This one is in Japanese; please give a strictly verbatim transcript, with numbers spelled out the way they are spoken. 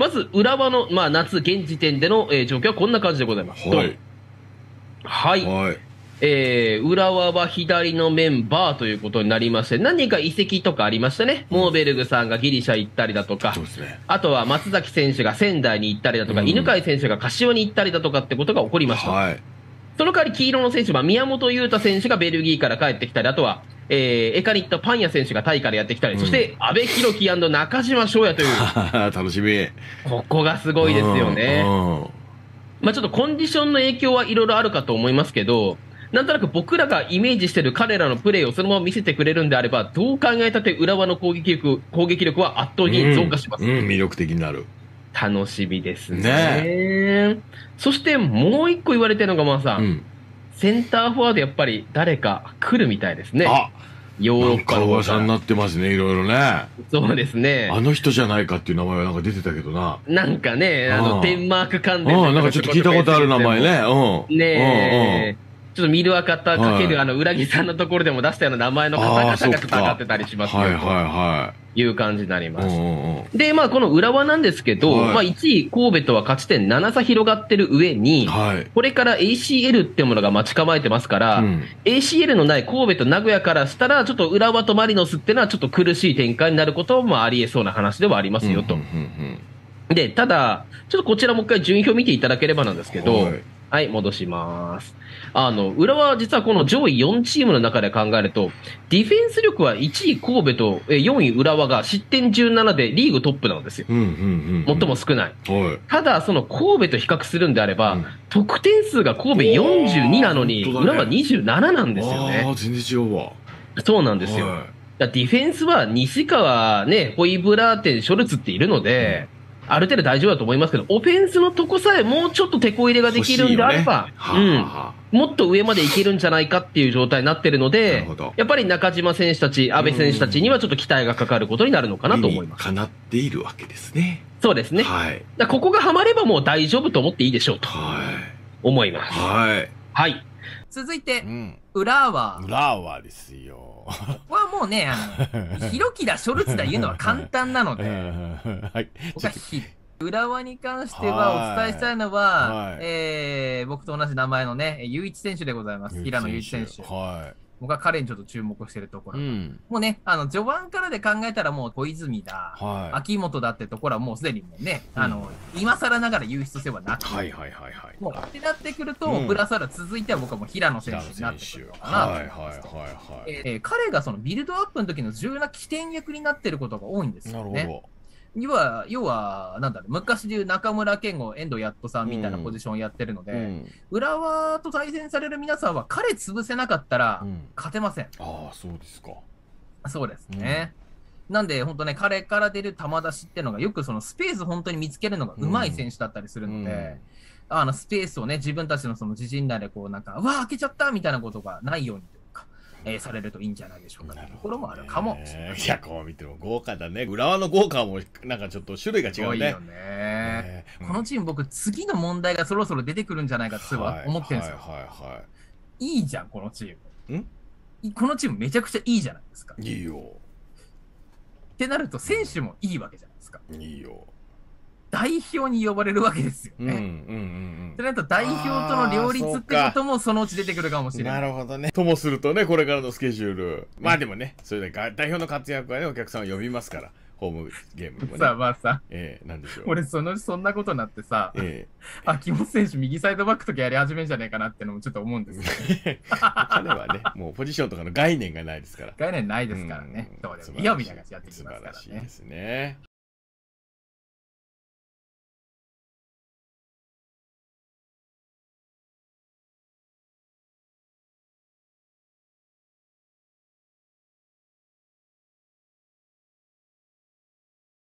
まず、浦和の、まあ、夏、現時点での、えー状況はこんな感じでございます。 はい。 はい。 はい。 えー、浦和は左のメンバーということになりまして、何人か移籍とかありましたね。モーベルグさんがギリシャ行ったりだとか、 そうですね。 あとは松崎選手が仙台に行ったりだとか、 うん犬飼選手が柏に行ったりだとかってことが起こりました。 はい。 その代わり黄色の選手は宮本裕太選手がベルギーから帰ってきたり、あとは、えー、エカニットパンヤ選手がタイからやってきたり、 うんそして阿部寛樹中島翔也という、 楽しみ。 ここがすごいですよね。 うんうんまあちょっとコンディションの影響はいろいろあるかと思いますけど、なんとなく僕らがイメージしている彼らのプレーをそのまま見せてくれるんであれば、どう考えたって浦和の攻撃力、攻撃力は圧倒に増加します。 うん、うん魅力的になる。 楽しみですね。 ねそしてもう一個言われてるのが、まあさ、 うん。 センターフォワードやっぱり誰か来るみたいですね。 あ、 ヨーロッパなんかの方から。 噂になってますね、いろいろね。 そうですね。 あの人じゃないかっていう名前はなんか出てたけどな。 なんかね、あの、 ああデンマーク関連ああ、なんかちょっと聞いたことある名前ね。うん。 ねえ、ちょっと見るわ方かける、 はいあの、裏木さんのところでも出したような名前の方ああ、 々がちょっそっか。 と上がってたりしますよはいはいはという感じになりい。うます。 んうんうん。 で、まあ、この浦和なんですけど、 はいまあ、いちい神戸とは勝ち点なな差広がってる上に、 はい。 これから エーシーエル ってものが待ち構えてますから、 うん。 エーシーエル のない神戸と名古屋からしたら、ちょっと浦和とマリノスっていうのはちょっと苦しい展開になることもありえそうな話ではありますよと。 うんうんで、ただ、ちょっとこちらもう一回順位表見ていただければなんですけど、 はいはい、戻します。あの、浦和は実はこの上位よんチームの中で考えると、ディフェンス力はいちい神戸とえよんい浦和が失点じゅうななでリーグトップなんですよ。 うん。うんうんうんうん。 最も少ない。 はい。 ただ、その神戸と比較するんであれば、 うん得点数が神戸よんじゅうになのに、 おー本当だね浦和にじゅうなななんですよあね。 あ、全然違うわ。 そうなんですよ。 はだからディフェンスは西川ね、ホイブラーテン、ショルツっているので、ある程度大丈夫だと思いますけど、オフェンスのとこさえもうちょっと手こ入れができるんであれば、 欲しいよねはあはあうん、もっと上までいけるんじゃないかっていう状態になってるのなでるほど、 やっぱり中島選手たち、阿部選手たちにはちょっと期待がかかることになるのかなと思います。 理にかなっているわけですね。 そうですね。 はい。 だからここがハマればもう大丈夫と思っていいでしょうとはい。 思います。 はい。 はい。 続いてう、ん。 浦和裏はですよ。 はもうね、あの、広木だ、ショルツだ言うのは簡単なので、 はい。 僕はひ浦和に関してはお伝えしたいのは、 はいえー、僕と同じ名前のね、雄一選手でございます。平野雄一選手。 は僕は彼にちょっと注目しているとこい。 ろ。 ん。 もうね、あの、序盤からで考えたらもう小泉だ、 は秋元だってところはもうすでにもうね、 うんあの、今更ながら優出せはなく、 い。はいはいはいはい。 もうってなってくると、 うんプラスアル続いては僕はもう平野選平野手になって選手。 くるのかなとはい思いますと。 はいはいはい。 えー彼がそのビルドアップの時の重要な起点役になっていることが多いんですよね。 なるほ要は、要は、なんだろう、昔でいう中村健吾、遠藤やっとさんみたいなポジションをやってるので、 ど。うん。 浦和と対戦される皆さんは彼潰せなかったらうん勝てません。 ああ、そうですか。 そうですね。なんで、本当ね、彼から出る球出しっていうのが、よくそのスペース本当に見つけるのが上手い選手だったりするので、あのスペースをね、自分たちのその自陣内でこうなんか、うわー開けちゃったみたいなことがないようにというか、えーされるといいんじゃないでしょうかというところもあるかもしれない。 いや、こう見ても豪華だね。浦和の豪華もなんかちょっと種類が違うね。 すごいよね。 ねこのチーム、僕、次の問題がそろそろ出てくるんじゃないかってはい思ってるんですよ。 はいはいいいじゃん、このチーム。 んいこのチームめちゃくちゃいいじゃないですか。 はい。いいよ。 ってなると、選手もいいわけじゃないですか。 いいよ。 代表に呼ばれるわけですようんうんね。 うんってなると、代表との両立ってこともそのうち出てくるかもしうん。 れない。 なるほどね。ともするとね、これからのスケジュール。まあでもね、それで代表の活躍はね、お客さんを呼びますから、ホームゲームにもね。 さあ、まあさ、 ええ、なんでしょう。 俺、その、そんなことになってさ、 え秋元選手、右サイドバックとかやり始めんじゃないかなってのもちょっと思うんですけど、 え。彼はね、もうポジションとかの概念がないですから。 概念ないですからね。 うんそうです。 素晴らしいいやみたいな感じでやってきますからね素晴らしいで。すね。